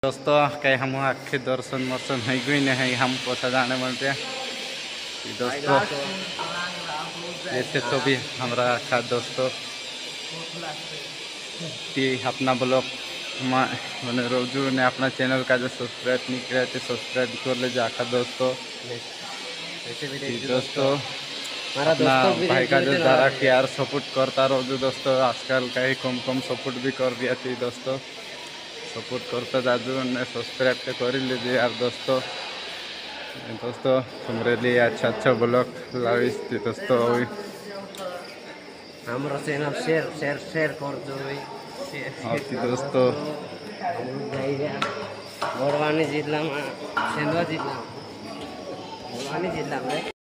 दोस्तों कहीं हम आखे दर्शन वर्शन है गई नहीं हम पोसा जाने बनते दोस्तों जैसे तो भी हमारा आखा दोस्तों अपना ब्लॉग मैंने रोजू ने अपना चैनल का जो सब्सक्राइब नहीं किया तो सब्सक्राइब कर ले आखा दोस्तों दोस्तों अपना भाई का जो द्वारा केयर सपोर्ट करता रोजू दोस्तों आजकल कहीं कम सपोर्ट भी कर दिया थी दोस्तों सपोर्ट करता दादू ने सब्सक्राइब तो कर ही लीजिए यार दोस्तों तुम्हारे लिए अच्छा ब्लॉग लाइस थी दोस्तों हमारा चैनल शेयर कर दो दोस्तों बड़वानी जिला में सेंधवा जिला में